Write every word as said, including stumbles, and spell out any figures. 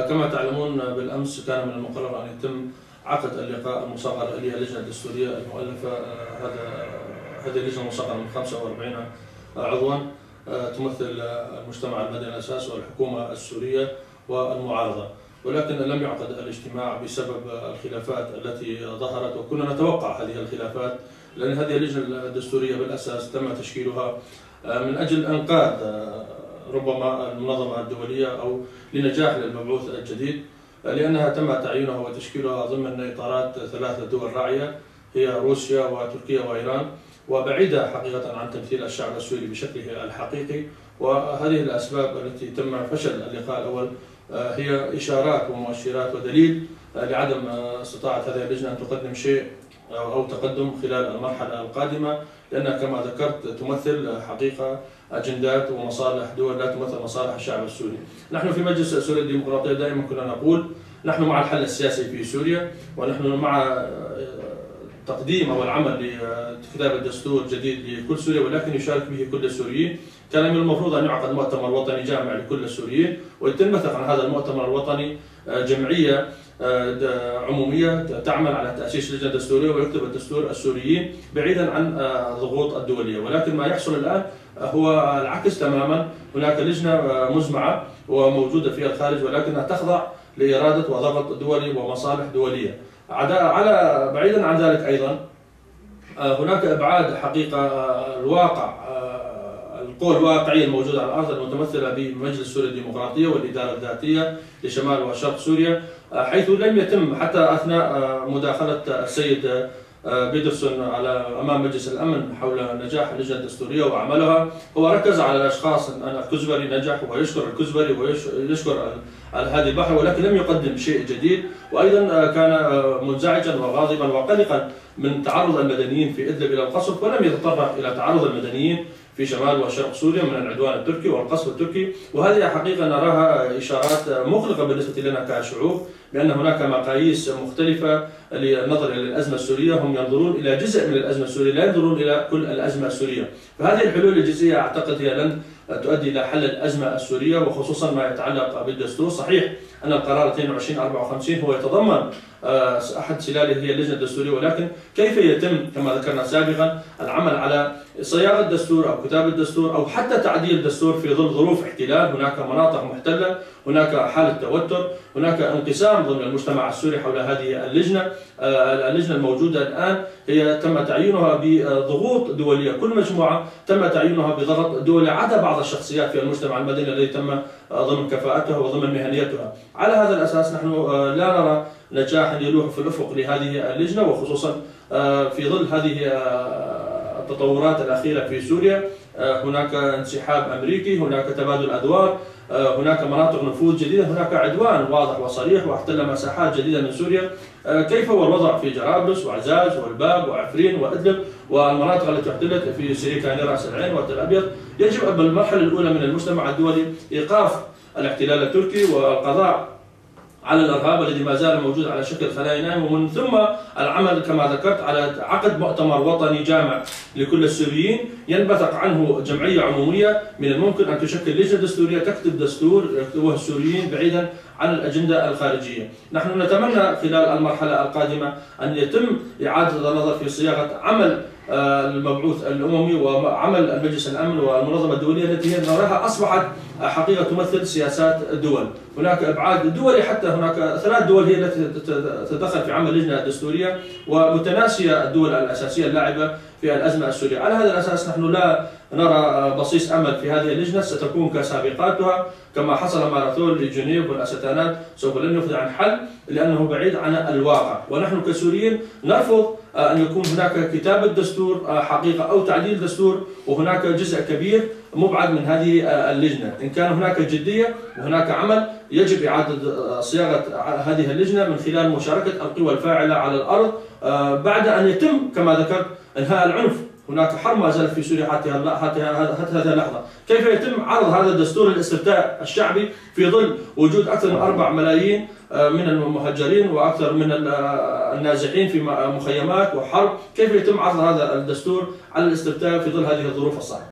كما تعلمون بالأمس كان من المقرر أن يتم عقد اللقاء المصغر اللي هي اللجنة الدستورية المؤلفة. هذا هذه اللجنة المصغرة من خمسة وأربعين عضوا تمثل المجتمع المدني الأساس والحكومة السورية والمعارضة، ولكن لم يعقد الاجتماع بسبب الخلافات التي ظهرت، وكنا نتوقع هذه الخلافات لأن هذه اللجنة الدستورية بالأساس تم تشكيلها من أجل إنقاذ ربما المنظمة الدولية أو لنجاح للمبعوث الجديد، لأنها تم تعيينها وتشكيلها ضمن إطارات ثلاثة دول راعية هي روسيا وتركيا وإيران، وبعيدة حقيقة عن تمثيل الشعب السوري بشكله الحقيقي. وهذه الأسباب التي تم فشل اللقاء الأول هي إشارات ومؤشرات ودليل لعدم استطاعة هذه اللجنة أن تقدم شيء أو تقدم خلال المرحلة القادمة، لأنها كما ذكرت تمثل حقيقة أجندات ومصالح دول لا تمثل مصالح الشعب السوري. نحن في مجلس سوريا الديمقراطية دائما كنا نقول نحن مع الحل السياسي في سوريا، ونحن مع تقديم أو العمل لكتابة دستور جديد لكل سوريا ولكن يشارك به كل السوريين. كان من المفروض أن يعقد مؤتمر وطني جامع لكل السوريين ويتم عن هذا المؤتمر الوطني جمعية عمومية تعمل على تأسيس لجنة دستورية ويكتب الدستور السوريين بعيدا عن الضغوط الدولية، ولكن ما يحصل الآن هو العكس تماما. هناك لجنة مزمعة وموجودة في الخارج ولكنها تخضع لإرادة وضغط دولي ومصالح دولية. على بعيدا عن ذلك أيضا هناك إبعاد حقيقة الواقع، القوى الواقعية الموجودة على الأرض المتمثلة بمجلس سوريا الديمقراطية والإدارة الذاتية لشمال وشرق سوريا، حيث لم يتم حتى أثناء مداخلة السيد بيدرسون على أمام مجلس الأمن حول نجاح اللجنة الدستورية وعملها، هو ركز على الأشخاص أن الكزبري نجح ويشكر الكزبري ويشكر هذه البحر، ولكن لم يقدم شيء جديد. وأيضا كان منزعجا وغاضبا وقلقا من تعرض المدنيين في إدلب إلى القصف، ولم يتطرق إلى تعرض المدنيين في شمال وشرق سوريا من العدوان التركي والقصف التركي. وهذه حقيقة نراها إشارات مقلقة بالنسبة لنا كشعوب، بأن هناك مقاييس مختلفة للنظر إلى الأزمة السورية، هم ينظرون إلى جزء من الأزمة السورية لا ينظرون إلى كل الأزمة السورية. فهذه الحلول الجزئية أعتقد هي لن تؤدي إلى حل الأزمة السورية، وخصوصا ما يتعلق بالدستور. صحيح أن القرار اثنين وعشرين أربعة وخمسين هو يتضمن أحد سلاله هي اللجنة الدستورية، ولكن كيف يتم كما ذكرنا سابقا العمل على صياغة دستور أو كتابة دستور أو حتى تعديل دستور في ظل ظروف احتلال؟ هناك مناطق محتلة، هناك حالة توتر، هناك انقسام ضمن المجتمع السوري حول هذه اللجنة. اللجنة الموجودة الآن هي تم تعيينها بضغوط دولية، كل مجموعة تم تعيينها بضغط دولي عدا بعض الشخصيات في المجتمع المدني الذي تم ضمن كفاءتها وضمن مهنيتها. على هذا الأساس نحن لا نرى نجاحا يلوح في الأفق لهذه اللجنة، وخصوصا في ظل هذه التطورات الأخيرة في سوريا. هناك انسحاب أمريكي، هناك تبادل أدوار، هناك مناطق نفوذ جديدة، هناك عدوان واضح وصريح واحتل مساحات جديدة من سوريا. كيف هو الوضع في جرابلس وعزاز والباب وعفرين وإدلب والمناطق التي احتلت في سيريكاني رأس العين والتل الأبيض؟ يجب بالمرحلة الأولى من المجتمع الدولي إيقاف الاحتلال التركي والقضاء على الارهاب الذي ما زال موجود على شكل خلايا نائمه، ومن ثم العمل كما ذكرت على عقد مؤتمر وطني جامع لكل السوريين ينبثق عنه جمعيه عموميه من الممكن ان تشكل لجنه دستوريه تكتب دستور يكتبوه السوريين بعيدا عن الاجنده الخارجيه. نحن نتمنى خلال المرحله القادمه ان يتم اعاده النظر في صياغه عمل المبعوث الاممي وعمل المجلس الامن والمنظمه الدوليه التي هي نراها اصبحت حقيقه تمثل سياسات الدول. هناك ابعاد دولي، حتى هناك ثلاث دول هي التي تتدخل في عمل اللجنه الدستوريه ومتناسيه الدول الاساسيه اللاعبه في الازمه السوريه. على هذا الاساس نحن لا نرى بصيص امل في هذه اللجنه، ستكون كسابقاتها كما حصل ماراثون لجنيف والاستانات، سوف لن يفضي عن حل لانه بعيد عن الواقع. ونحن كسوريين نرفض ان يكون هناك كتابه دستور حقيقه او تعديل دستور وهناك جزء كبير مبعد من هذه اللجنه. ان كان هناك جديه وهناك عمل يجب اعاده صياغه هذه اللجنه من خلال مشاركه القوى الفاعله على الارض بعد ان يتم كما ذكرت انهاء العنف. هناك حرب ما زالت في سوريا حتى هذه اللحظه. كيف يتم عرض هذا الدستور الاستفتاء الشعبي في ظل وجود اكثر من أربعة ملايين من المهجرين واكثر من النازحين في مخيمات وحرب؟ كيف يتم عرض هذا الدستور على الاستفتاء في ظل هذه الظروف الصعبه؟